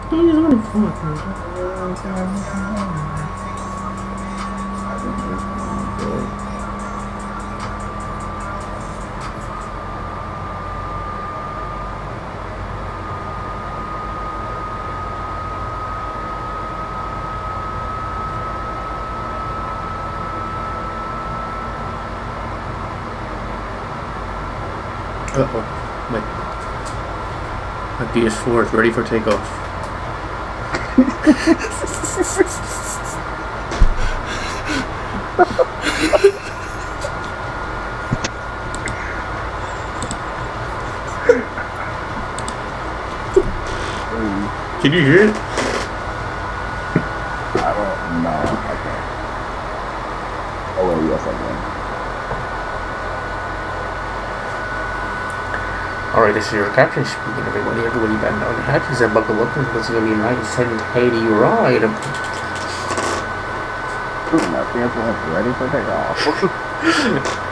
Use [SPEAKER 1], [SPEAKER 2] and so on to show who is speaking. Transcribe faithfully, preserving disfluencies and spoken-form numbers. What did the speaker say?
[SPEAKER 1] He's only four. Uh-oh. My, my P S four is ready for takeoff. Can you hear it?
[SPEAKER 2] I don't know. I can't. Oh, well, yes, I can.
[SPEAKER 1] Alright, this is your captain speaking, everybody. Everybody batten down the hatches and buckle up because it's going to be a nice and tidy ride.
[SPEAKER 2] Ooh, my vehicle is ready for takeoff.